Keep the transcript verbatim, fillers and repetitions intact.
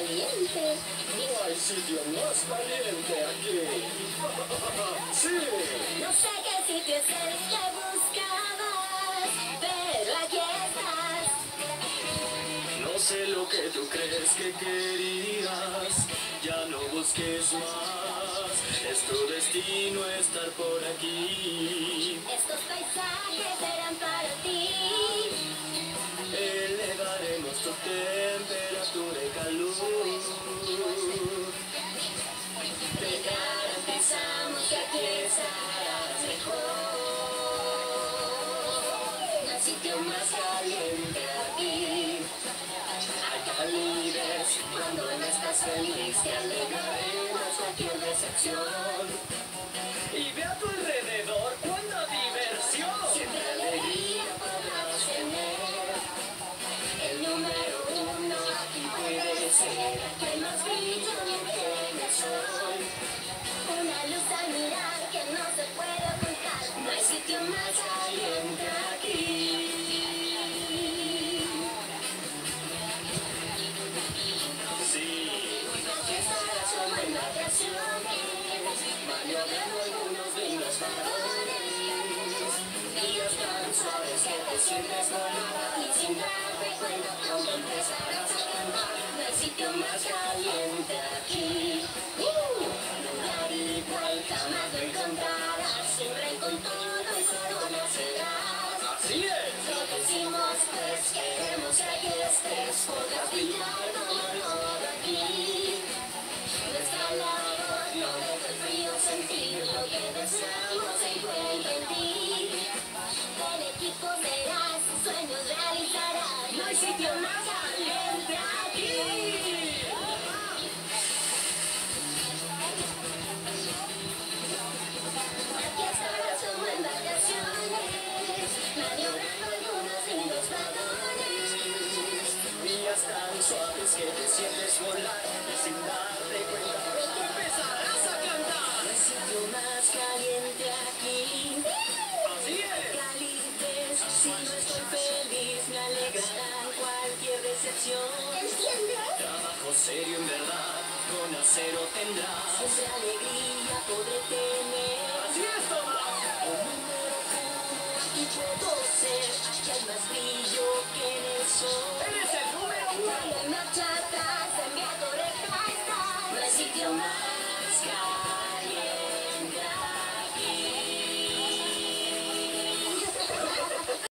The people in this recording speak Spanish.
caliente. No hay sitio más caliente aquí. ¡Sí! No sé qué sitio es el que buscabas, pero aquí estás. No sé lo que tú crees que querías, ya no busques más. Es tu destino estar por aquí. Estos paisajes eran para ti. Elevaremos tu temperatura y calor. Te garantizamos que aquí estarás mejor. No hay sitio más caliente aquí. Hay calidez Cuando no estás feliz, te alegraremos cualquier decepción. y ve a tu alrededor cuánta diversión. Siempre alegría podrás tener. El número uno aquí puede ser que más brillo en el sol. Una luz al mirar que no se puede ocultar. No hay sitio más caliente aquí. Sí, Aquí estarás como en vacaciones, maniobrando algunos lindos vagones. Días tan suaves que te sientes volar y sin darte cuenta pronto empezarás a cantar. No hay sitio más caliente aquí. Uh, lugar igual jamás lo encontrarás. Siempre con todo y corona serás. así es. Lo decimos pues, queremos que aquí estés. Podrás brillar como no de aquí. Nuestra labor no deja el frío sentir. Lo que deseamos se encuentra en ti. El equipo serás, sueños realizarás. No hay sitio más caliente aquí. Aquí estarás como en vacaciones, maniobrando algunos lindos vagones. Días tan suaves que te sientes volar y sin darte cuenta pronto empezarás a cantar. No hay sitio más caliente aquí. Así es. Calidez, si no estoy feliz, me alegrará cualquier decepción. ¿Entiendes? Trabajo serio en verdad, con acero tendrás. Siempre alegría podré tener. Así es, Tomás. El número uno aquí puedo ser.